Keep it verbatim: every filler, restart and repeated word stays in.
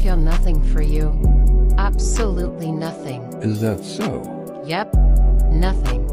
feel nothing for you. Absolutely nothing. Is that so? Yep. Nothing.